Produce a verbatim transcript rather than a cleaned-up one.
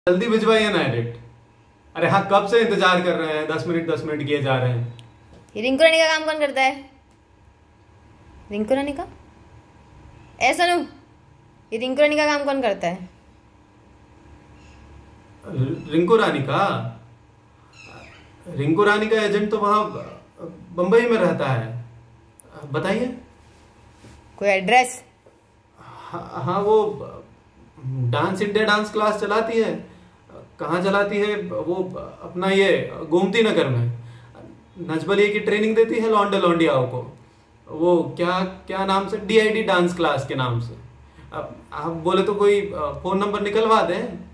जल्दी भिजवाइए ना एडिट। अरे हाँ, कब से इंतजार कर रहे हैं, दस मिनट दस मिनट किए जा रहे हैं। ये रिंकू रानी का काम कौन करता है? रिंकू रानी का? ऐसा नु ये रिंकू रानी का काम कौन करता है? रिंकू रानी का रिंकू रानी का एजेंट तो वहाँ बंबई में रहता है। बताइए। कोई एड्रेस? हाँ, हाँ वो डांस इंडिया डांस क्लास चलाती है। कहाँ चलाती है वो? अपना ये गोमती नगर में नजबलिए की ट्रेनिंग देती है लौंडे लौंडियाओं को। वो क्या क्या नाम से, D I D dance class के नाम से। अब आप बोले तो कोई फोन नंबर निकलवा दें।